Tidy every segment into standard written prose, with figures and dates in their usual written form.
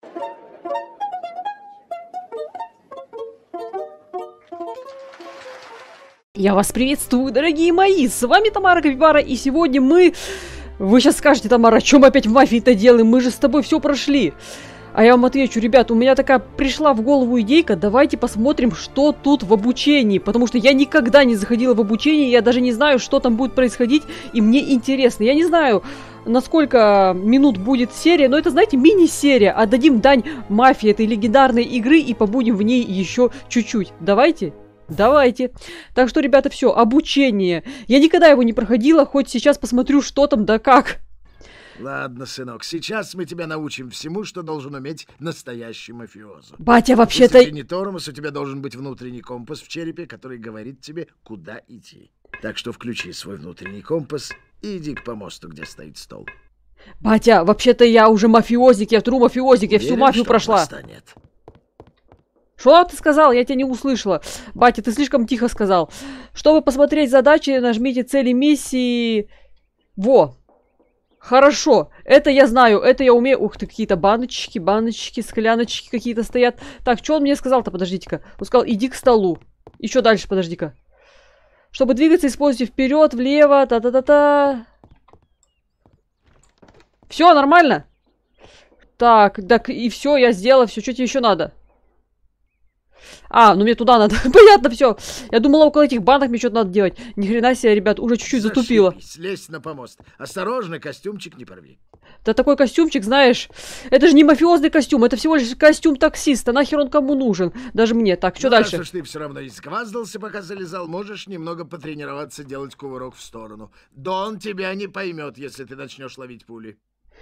Я вас приветствую, дорогие мои! С вами Тамара Капибара, и сегодня мы... Вы сейчас скажете, Тамара, что мы опять в мафии-то делаем? Мы же с тобой все прошли. А я вам отвечу, ребят, у меня такая пришла в голову идейка, давайте посмотрим, что тут в обучении. Потому что я никогда не заходила в обучение, я даже не знаю, что там будет происходить, и мне интересно. Я не знаю, на сколько минут будет серия, но это, знаете, мини-серия. Отдадим дань мафии этой легендарной игры и побудем в ней еще чуть-чуть. Давайте? Давайте. Так что, ребята, все, обучение. Я никогда его не проходила, хоть сейчас посмотрю, что там да как. Ладно, сынок, сейчас мы тебя научим всему, что должен уметь настоящий мафиозо. Батя, вообще-то... Если ты не тормоз, у тебя должен быть внутренний компас в черепе, который говорит тебе, куда идти. Так что включи свой внутренний компас и иди к помосту, где стоит стол. Батя, вообще-то я уже мафиозик, я тру мафиозик, я всю мафию прошла. Нет. Что ты сказал? Я тебя не услышала. Батя, ты слишком тихо сказал. Чтобы посмотреть задачи, нажмите цели миссии. Во. Хорошо. Это я знаю, это я умею. Ух ты, какие-то баночки, скляночки какие-то стоят. Так, что он мне сказал-то? Подождите-ка. Он сказал, иди к столу. Еще дальше, подожди-ка. Чтобы двигаться, используйте вперед, влево, та-та-та-та. Все, нормально? Так, и все, я сделала. Все, что тебе еще надо? А, ну мне туда надо. Понятно, все. Я думала, около этих банок мне что-то надо делать. Ни хрена себе, ребят, уже чуть-чуть затупила. Слезь на помост. Осторожно, костюмчик не порви. Да такой костюмчик, знаешь, это же не мафиозный костюм, это всего лишь костюм таксиста. Нахер он кому нужен? Даже мне. Так, что дальше? Раз уж ты все равно изгваздался, пока залезал, можешь немного потренироваться делать кувырок в сторону. Дон тебя не поймет, если ты начнешь ловить пули.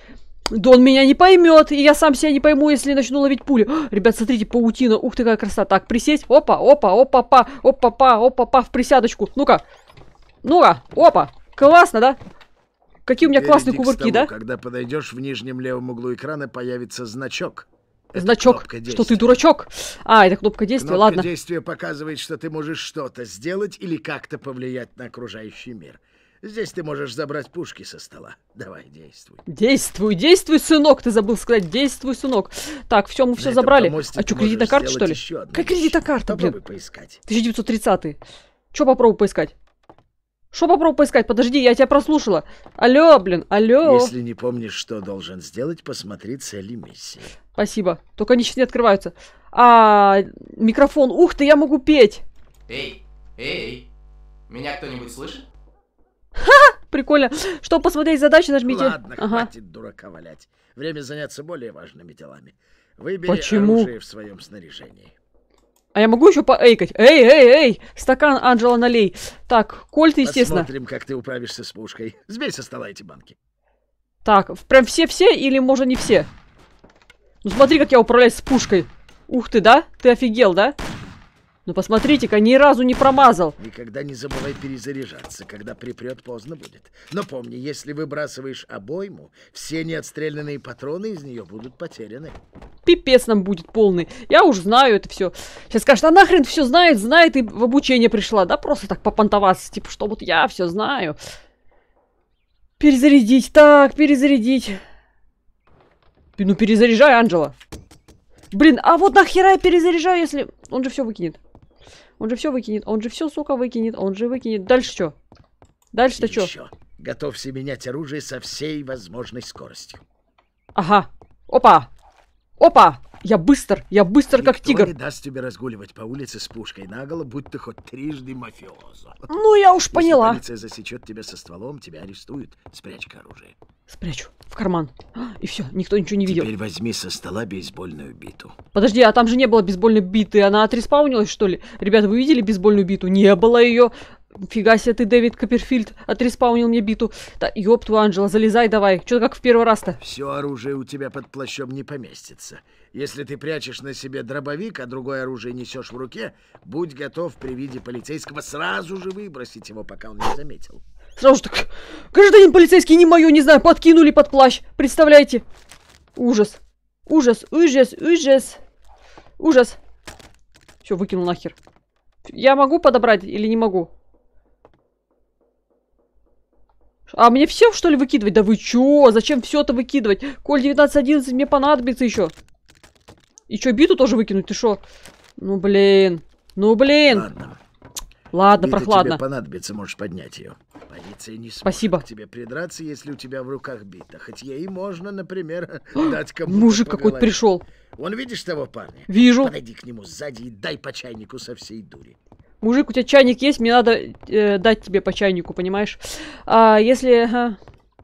Дон меня не поймет, и я сам себя не пойму, если начну ловить пули. Ребят, смотрите, паутина. Ух ты, какая красота. Так, присесть. Опа, опа, опа-па, опа-па, опа-па, в присядочку. Ну-ка. Ну-ка, опа. Классно, да? Какие у меня классные кувырки, да? Когда подойдешь, в нижнем левом углу экрана появится значок. Значок, что ты дурачок. А, это кнопка действия, ладно. Кнопка действия показывает, что ты можешь что-то сделать или как-то повлиять на окружающий мир. Здесь ты можешь забрать пушки со стола. Давай, действуй. Действуй, действуй, сынок. Ты забыл сказать, действуй, сынок. Так, все, мы все забрали. А что, кредитная карта, что ли? Какая кредитная карта, блин? Попробуй поискать. 1930-й. Что попробуй поискать? Что попробуй поискать? Подожди, я тебя прослушала. Алло, блин, алло. Если не помнишь, что должен сделать, посмотри цели миссии. Спасибо. Только они сейчас не открываются. А, микрофон. Ух ты, я могу петь. Эй, эй, меня кто-нибудь слышит? Прикольно. Чтобы посмотреть задачи, нажмите... Ладно, хватит дурака валять. Время заняться более важными делами. Выбери оружие в своем снаряжении. А я могу еще поэйкать? Эй, эй, эй! Стакан, Анджела, налей. Так, кольт, естественно. Посмотрим, как ты управишься с пушкой. Сбей со стола эти банки. Так, прям все-все или, может, не все? Ну, смотри, как я управляюсь с пушкой. Ух ты, да? Ты офигел, да? Ну, посмотрите-ка, ни разу не промазал. Никогда не забывай перезаряжаться, когда припрет, поздно будет. Но помни, если выбрасываешь обойму, все неотстрелянные патроны из нее будут потеряны. Пипец нам будет полный. Я уж знаю это все. Сейчас скажет, а нахрен все знает и в обучение пришла. Да просто так попонтоваться, типа, что вот я все знаю. Перезарядить, так, перезарядить. Ну, перезаряжай, Анджела. Блин, а вот нахера я перезаряжаю, если... Он же все выкинет. Он же все выкинет. Он же все, сука, выкинет. Он же выкинет. Дальше что? Дальше-то что? Готовься менять оружие со всей возможной скоростью. Ага. Опа. Опа. Я быстр как тигр. Никто не даст тебе разгуливать по улице с пушкой наголо, будь ты хоть трижды мафиозо. Ну, я уж поняла. Если полиция засечет тебя со стволом, тебя арестуют. Спрячь-ка оружие. Спрячу. В карман. И все, никто ничего не видел. Теперь возьми со стола бейсбольную биту. Подожди, а там же не было бейсбольной биты. Она отреспаунилась, что ли? Ребята, вы видели бейсбольную биту? Не было ее. Фига себе ты, Дэвид Копперфильд, отреспаунил мне биту. Да, ёб твою, Анджела, залезай давай. Что-то как в первый раз-то. Все оружие у тебя под плащом не поместится. Если ты прячешь на себе дробовик, а другое оружие несешь в руке, будь готов при виде полицейского сразу же выбросить его, пока он не заметил. Сразу же так, гражданин полицейский, не мое, не знаю, подкинули под плащ. Представляете? Ужас. Ужас, ужас, ужас. Ужас. Все, выкинул нахер. Я могу подобрать или не могу? А мне все, что ли, выкидывать? Да вы чё? Зачем все это выкидывать? Коль 1911 мне понадобится еще. И что, биту тоже выкинуть? Ты шо? Ну, блин. Ну, блин. Ладно. Ладно, Бита прохладно. тебе понадобится, можешь поднять ее. Полиция не сможет Спасибо. к тебе придраться, если у тебя в руках бита. Хоть ей можно, например, дать кому-то Мужик по какой-то голове. пришел. Вон видишь того парня? Вижу. Подойди к нему сзади и дай по чайнику со всей дури. Мужик, у тебя чайник есть, мне надо дать тебе по чайнику, понимаешь? А если...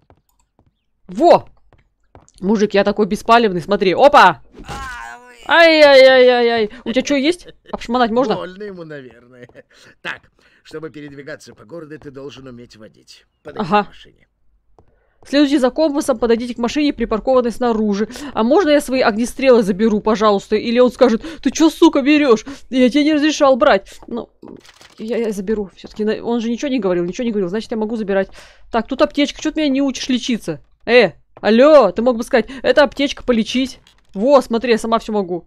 Во! Мужик, я такой беспалевный, смотри. Опа! Ай-яй-яй-яй-яй. У тебя что есть? Обшмонать можно? Больно ему, наверное. Так, чтобы передвигаться по городу, ты должен уметь водить. Подойди Ага. к машине. Следуйте за компасом, подойдите к машине, припаркованной снаружи. А можно я свои огнестрелы заберу, пожалуйста? Или он скажет, ты чё, сука, берешь? Я тебе не разрешал брать. Ну, я заберу. Все-таки он же ничего не говорил, значит, я могу забирать. Так, тут аптечка, что ты меня не учишь лечиться? Алло, ты мог бы сказать, это аптечка, полечить. Во, смотри, я сама все могу.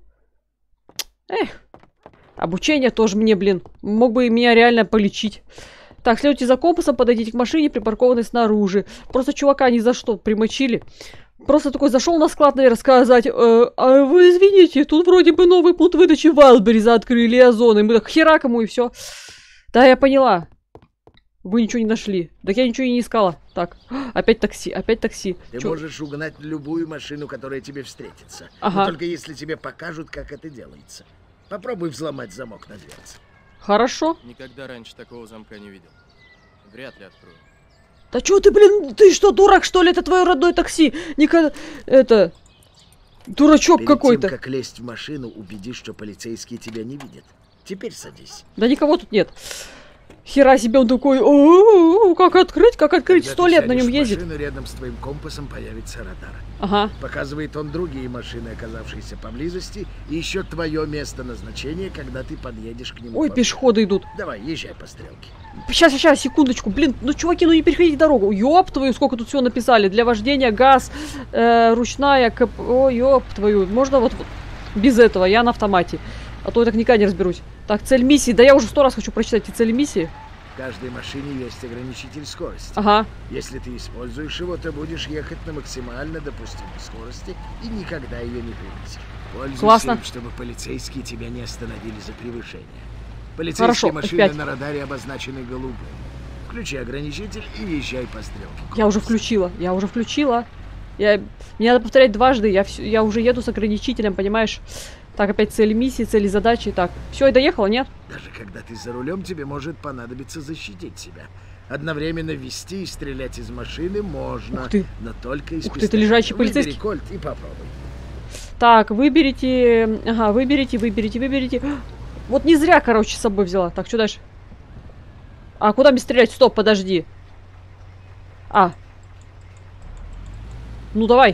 Эх, обучение тоже мне, блин. Мог бы меня реально полечить. Так, следуйте за компасом, подойдите к машине, припаркованной снаружи. Просто чувака ни за что примочили. Просто такой зашел на склад, наверное, сказать, а вы извините, тут вроде бы новый пункт выдачи Вайлдберриза открыли, Озон. И мы так херак ему и все. Да, я поняла. Вы ничего не нашли. Так я ничего и не искала. Так, опять такси, опять такси. Ты Чё? можешь угнать любую машину, которая тебе встретится. Ага. Но только если тебе покажут, как это делается. Попробуй взломать замок на дверце. Хорошо. Никогда раньше такого замка не видел. Вряд ли открою. Да чё ты, блин, ты что, дурак, что ли? Это твое родное такси. Никогда... Это... Дурачок Перед какой-то. тем, как лезть в машину, убедись, что полицейские тебя не видят. Теперь садись. Да никого тут нет. Хера себе, он такой, о, как открыть, Когда 100 ты лет на сядешь нем в ездит. машину, рядом с твоим компасом появится радар. Ага. Показывает он другие машины, оказавшиеся поблизости, и еще твое место назначения, когда ты подъедешь к нему. Ой, поближе. пешеходы идут. Давай, езжай по стрелке. Сейчас, секундочку. Блин, ну, чуваки, ну не переходите дорогу. Ёб твою, сколько тут всего написали. Для вождения газ, ручная, О, ёб твою. Можно вот без этого, я на автомате. А то я так никогда не разберусь. Так, цель миссии. Да я уже 100 раз хочу прочитать эти цели миссии. В каждой машине есть ограничитель скорости. Ага. Если ты используешь его, то будешь ехать на максимально допустимой скорости и никогда ее не превысишь. Пользуйся Классно. им, чтобы полицейские тебя не остановили за превышение. Полицейские Хорошо, машины F5. на радаре обозначены голубым. Включи ограничитель и езжай по стрелке. Я уже включила. Мне надо повторять дважды. Я уже еду с ограничителем, понимаешь? Так, опять цели миссии, цели задачи. Так, все, и доехала, нет? Даже когда ты за рулем, тебе может понадобиться защитить себя. Одновременно вести и стрелять из машины можно, Ух ты. но только из Ух ты, это пистолета. лежачий Выбери полицейский. кольт и попробуй. Так, выберите... Ага, выберите. Вот не зря, короче, с собой взяла. Так, что дальше? А, куда мне стрелять? Стоп, подожди. Ну, давай.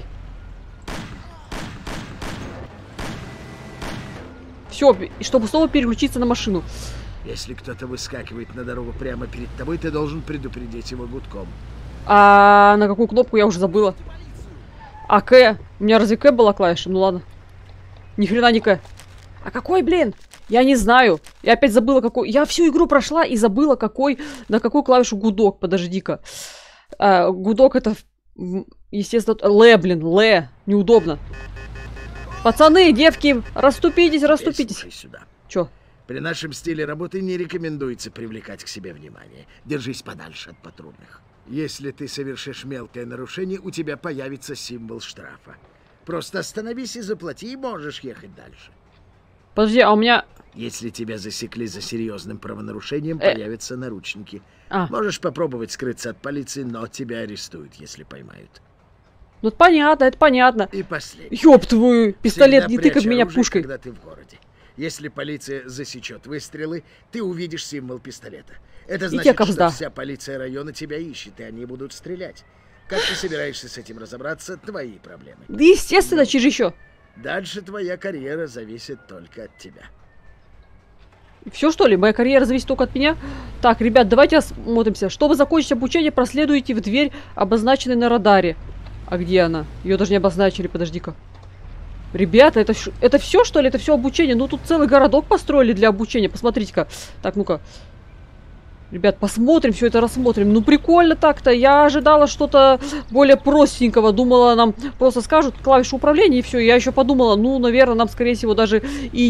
Все, чтобы снова переключиться на машину. Если кто-то выскакивает на дорогу прямо перед тобой, ты должен предупредить его гудком. А на какую кнопку я уже забыла? А, К. У меня разве К была клавиша? Ну ладно. Ни хрена не К. А какой, блин? Я не знаю. Я опять забыла, какой... Я всю игру прошла и забыла, на какую клавишу гудок. Подожди-ка. Гудок это... Естественно... Л. Неудобно. Пацаны, девки, расступитесь. Слушай сюда. Чё? При нашем стиле работы не рекомендуется привлекать к себе внимание. Держись подальше от патрульных. Если ты совершишь мелкое нарушение, у тебя появится символ штрафа. Просто остановись и заплати, и можешь ехать дальше. Подожди, а у меня... Если тебя засекли за серьезным правонарушением, появятся наручники. Можешь попробовать скрыться от полиции, но тебя арестуют, если поймают. Ну это понятно. И последнее. Ёб твою, пистолет, Всегда не тыкай прячь в меня оружие, пушкой. когда ты в городе. Если полиция засечет выстрелы, ты увидишь символ пистолета. Это значит, что вся полиция района тебя ищет, и они будут стрелять. Как ты собираешься с этим разобраться, твои проблемы. Да естественно, чиж еще. Дальше твоя карьера зависит только от тебя. Все, что ли? Моя карьера зависит только от меня? Так, ребят, давайте осмотримся. Чтобы закончить обучение, проследуйте в дверь, обозначенной на радаре. А где она? Ее даже не обозначили, подожди-ка. Ребята, это все, что ли? Это все обучение? Ну, тут целый городок построили для обучения. Посмотрите-ка. Так, ну-ка. Ребят, посмотрим, все это рассмотрим. Ну, прикольно так-то. Я ожидала что-то более простенького. Думала, нам просто скажут клавишу управления и все. Я еще подумала, ну, наверное, нам, скорее всего, даже и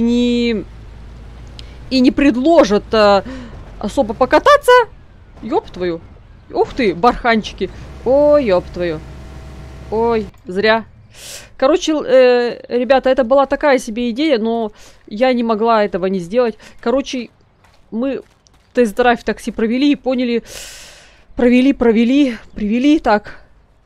не предложат особо покататься. Ёб твою. Ух ты, барханчики. Ой, ёб твою. Ой, зря. Короче, ребята, это была такая себе идея, но я не могла этого не сделать. Короче, мы тест-драйв такси провели и поняли... Привели, так...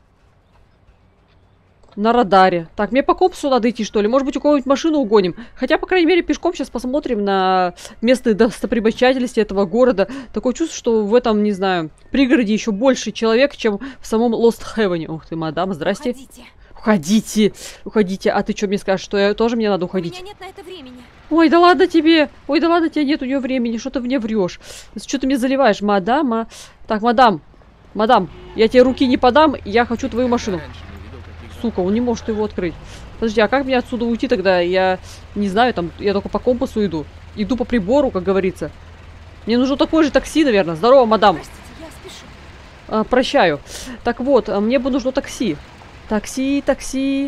На радаре. Так, мне по компасу надо идти, что ли? Может быть, у кого-нибудь машину угоним? Хотя, по крайней мере, пешком сейчас посмотрим на местные достопримечательности этого города. Такое чувство, что в этом, не знаю, пригороде еще больше человек, чем в самом Lost Heaven. Ух ты, мадам, здрасте. Уходите. А ты что мне скажешь, что тоже мне надо уходить? У меня нет на это времени. Ой, да ладно тебе. Ой, да ладно тебе, нет у нее времени. Что ты мне врешь? Что ты мне заливаешь, мадам? Так, мадам, я тебе руки не подам, я хочу твою машину. Сука, он не может его открыть. Подожди, а как мне отсюда уйти тогда? Я не знаю, там, я только по компасу иду. Иду по прибору, как говорится. Мне нужно такое же такси, наверное. Здорово, мадам. Простите, я спешу. Прощаю. Так вот, мне бы нужно такси. Такси.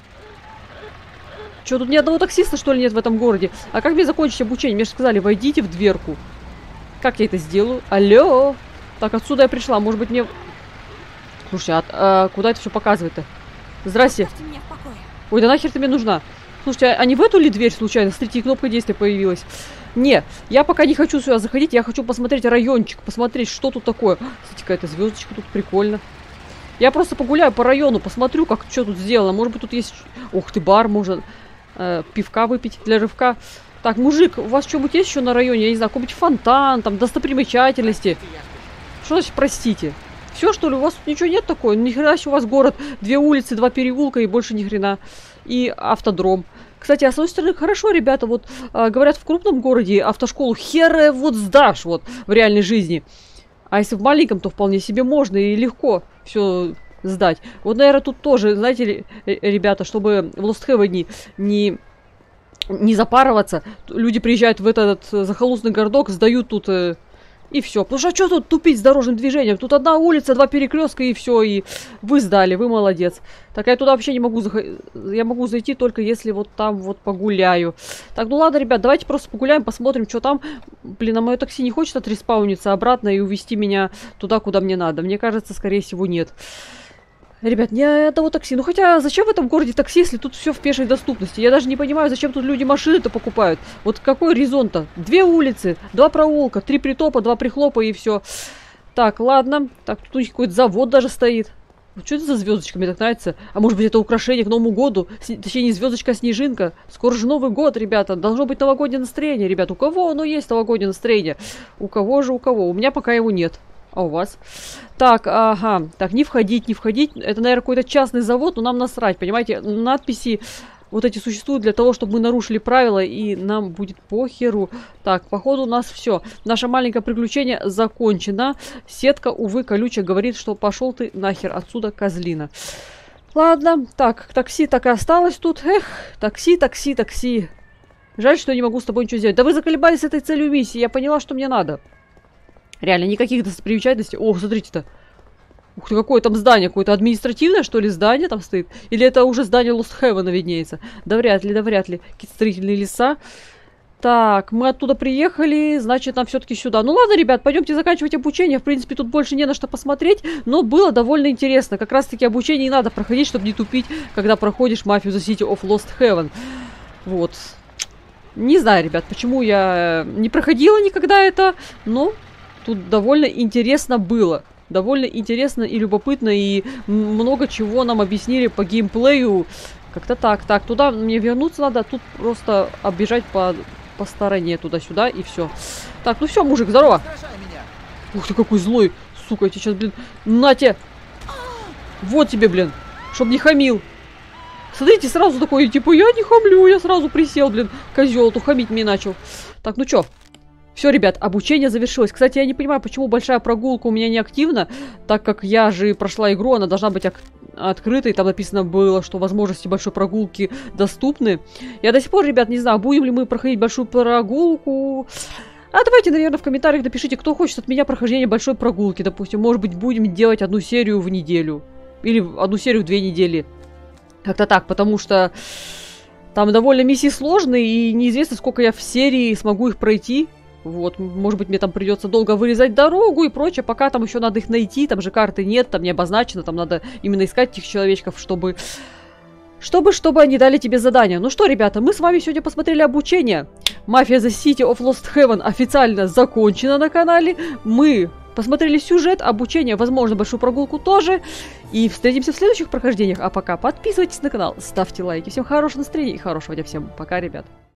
Что, тут ни одного таксиста, что ли, нет в этом городе? А как мне закончить обучение? Мне же сказали, войдите в дверку. Как я это сделаю? Алло. Так, отсюда я пришла. Может быть, мне... Слушай, куда это все показывает-то? Здрасте. Меня в покое. Ой, да нахер ты мне нужна? Слушайте, а не в эту ли дверь случайно? Смотрите, кнопка действия появилась. Не, я пока не хочу сюда заходить, я хочу посмотреть райончик, посмотреть, что тут такое. Кстати, какая-то звездочка тут, прикольно. Я просто погуляю по району, посмотрю, как что тут сделано. Может быть, тут есть... Ух ты, бар, можно пивка выпить для рывка. Так, мужик, у вас что-нибудь есть еще на районе? Я не знаю, какой-нибудь фонтан, там, достопримечательности. Что значит, простите? Все, что ли? У вас тут ничего нет такого? Ни хрена себе у вас город. 2 улицы, 2 переулка и больше ни хрена. И автодром. Кстати, а с одной стороны, хорошо, ребята, вот говорят, в крупном городе автошколу хер вот сдашь вот в реальной жизни. А если в маленьком, то вполне себе можно и легко все сдать. Вот, наверное, тут тоже, знаете ли, ребята, чтобы в Lost Heaven не запарываться, люди приезжают в этот захолустный городок, сдают тут... И все. Потому что что тут тупить с дорожным движением? Тут одна улица, 2 перекрестка и все. И вы сдали, вы молодец. Так я туда вообще не могу заходить. Я могу зайти только если вот там вот погуляю. Так, ну ладно, ребят, давайте просто погуляем, посмотрим, что там. Блин, а мое такси не хочет отреспауниться обратно и увезти меня туда, куда мне надо. Мне кажется, скорее всего, нет. Ребят, не одного такси. Ну хотя, зачем в этом городе такси, если тут все в пешей доступности? Я даже не понимаю, зачем тут люди машины-то покупают. Вот какой резон-то? 2 улицы, 2 проулка, 3 притопа, 2 прихлопа и все. Так, ладно. Так, тут какой-то завод даже стоит. Что это за звездочка? Мне так нравится. А может быть, это украшение к Новому году? Точнее, не звездочка, а снежинка. Скоро же Новый год, ребята. Должно быть новогоднее настроение, ребят. У кого оно есть новогоднее настроение? У кого же, у кого? У меня пока его нет. А у вас? Так, ага. Так, не входить, не входить. Это, наверное, какой-то частный завод, но нам насрать, понимаете? Надписи вот эти существуют для того, чтобы мы нарушили правила, и нам будет похеру. Так, походу у нас все. Наше маленькое приключение закончено. Сетка, увы, колючая, говорит, что пошел ты нахер отсюда, козлина. Ладно, так, такси так и осталось тут. Эх, такси. Жаль, что я не могу с тобой ничего сделать. Да вы заколебались с этой целью миссии, я поняла, что мне надо. Реально, никаких достопримечательностей. О, смотрите-то. Ух ты, какое там здание? Какое-то административное, что ли, здание там стоит? Или это уже здание Lost Heaven виднеется? Да вряд ли. Какие-то строительные леса. Так, мы оттуда приехали, значит, нам все-таки сюда. Ну ладно, ребят, пойдемте заканчивать обучение. В принципе, тут больше не на что посмотреть, но было довольно интересно. Как раз-таки обучение и надо проходить, чтобы не тупить, когда проходишь Mafia: The City of Lost Heaven. Вот. Не знаю, ребят, почему я не проходила никогда это, но... Тут довольно интересно было. Довольно интересно и любопытно. И много чего нам объяснили по геймплею. Как-то так. Так, туда мне вернуться надо. Тут просто оббежать по стороне туда-сюда и все. Так, ну все, мужик, здорово. Ух ты, какой злой. Сука, я тебе сейчас, блин, на тебе. Вот тебе, блин. Чтоб не хамил. Смотрите, сразу такой, типа, я не хамлю. Я сразу присел, блин. Козел, то хамить мне начал. Так, ну что? Все, ребят, обучение завершилось. Кстати, я не понимаю, почему большая прогулка у меня не активна, так как я же прошла игру, она должна быть открытой. Там написано было, что возможности большой прогулки доступны. Я до сих пор, ребят, не знаю, будем ли мы проходить большую прогулку. А давайте, наверное, в комментариях напишите, кто хочет от меня прохождения большой прогулки. Допустим, может быть, будем делать одну серию в неделю. Или одну серию в 2 недели. Как-то так, потому что там довольно миссии сложные, и неизвестно, сколько я в серии смогу их пройти. Вот, может быть, мне там придется долго вырезать дорогу и прочее, пока там еще надо их найти, там же карты нет, там не обозначено, там надо именно искать этих человечков, чтобы они дали тебе задание. Ну что, ребята, мы с вами сегодня посмотрели обучение. Mafia The City of Lost Heaven официально закончена на канале. Мы посмотрели сюжет, обучение, возможно, большую прогулку тоже. И встретимся в следующих прохождениях. А пока подписывайтесь на канал, ставьте лайки. Всем хорошего настроения и хорошего дня всем. Пока, ребят.